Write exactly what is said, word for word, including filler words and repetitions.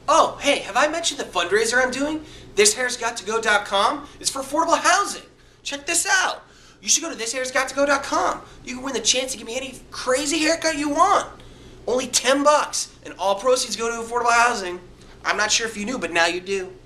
Oh, hey, have I mentioned the fundraiser I'm doing? this hair's got to go dot com. It's for affordable housing. Check this out. You should go to this hair's got to go dot com. You can win the chance to give me any crazy haircut you want. Only ten bucks, and all proceeds go to affordable housing. I'm not sure if you knew, but now you do.